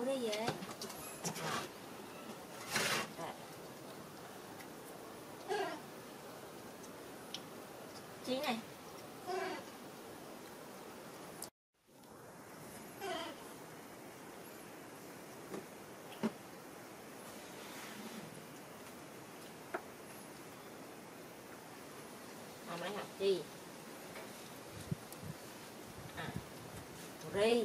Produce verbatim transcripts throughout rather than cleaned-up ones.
đây vậy? Chí này. Mà mấy học chi? À, ri.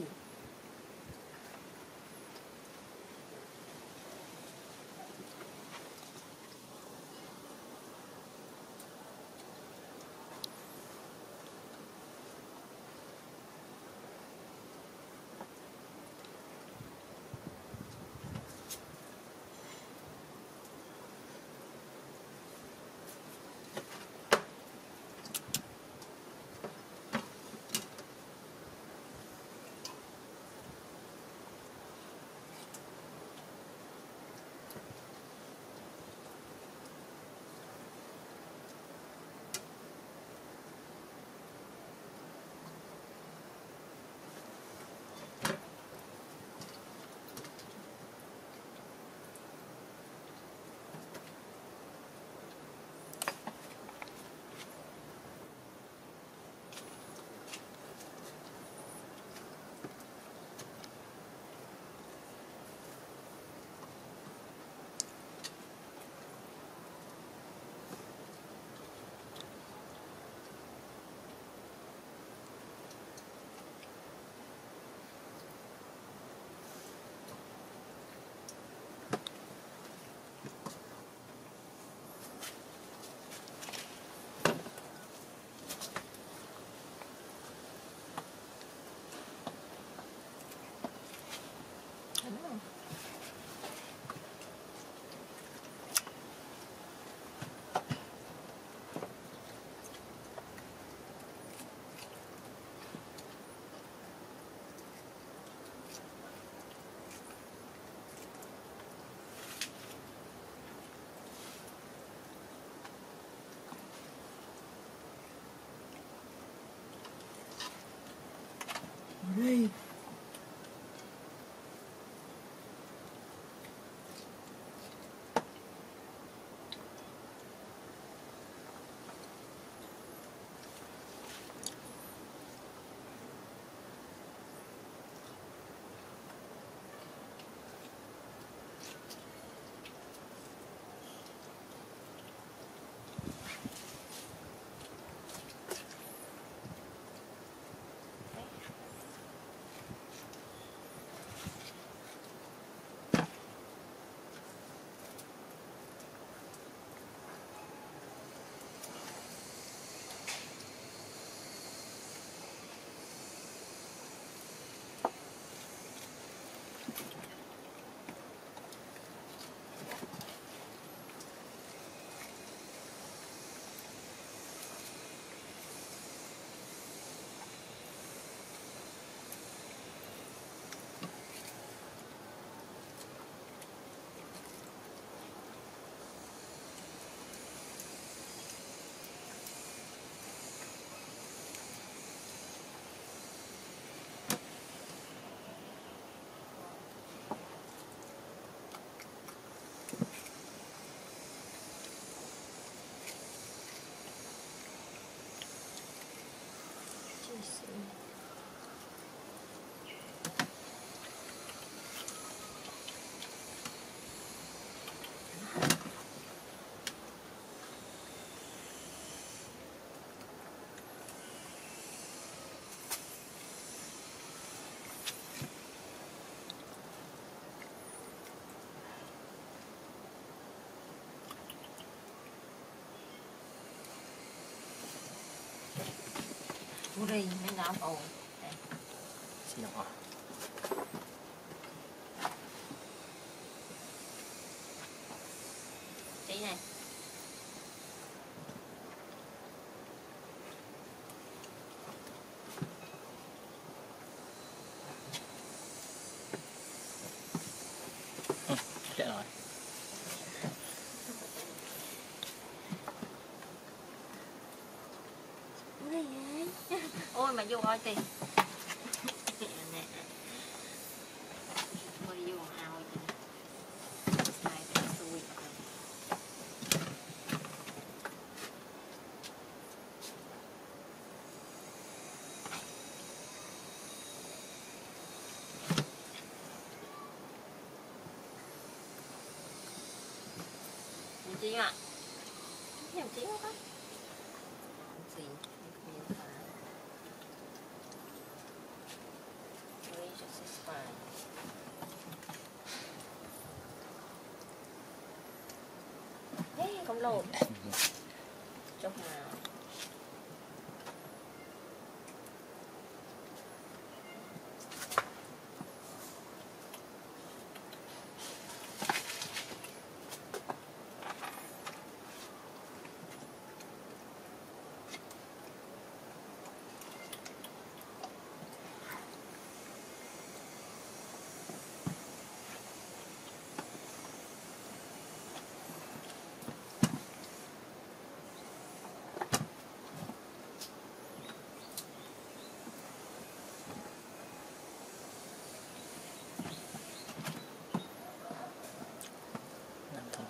Ri. Ri mấy ngõ ồn. Xin lỗi. Chí này. Ừ, chết rồi. Ri vậy? Ôi mà vô coi tiền. Nè. Ôi vô chín ạ. Nhầm chín không có? Gì? Miếng phá. Three just is fine. Ê, không lột. Chốc nào. Năm thôi.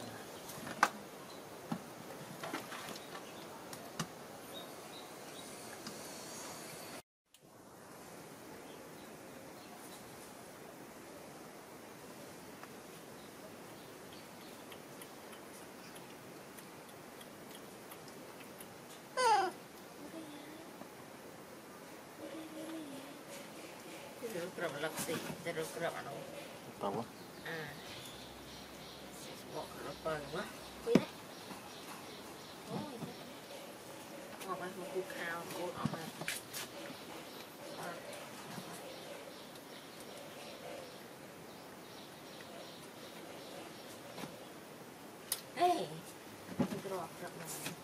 Rửa rộng lập xị, rửa rộng nó. Bao quá. À. Bỏ nó bần quá. Quý đấy. Ôi. Ngọc ơi, một cục khao, cô ngọc này. Ê. Rửa rộng này.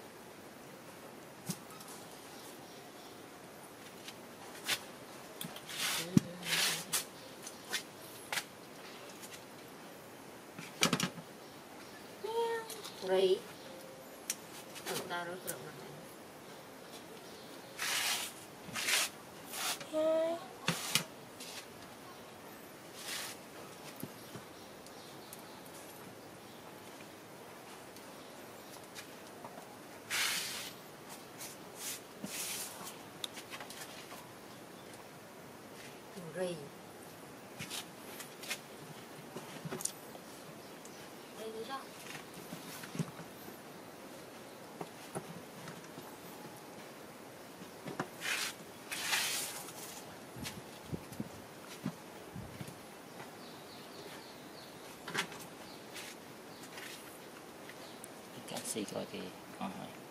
Rỉ. Tụi ta rửa rộng này. Hai. Rỉ. Đây đi sao? Cái xì coi kì. Ờ,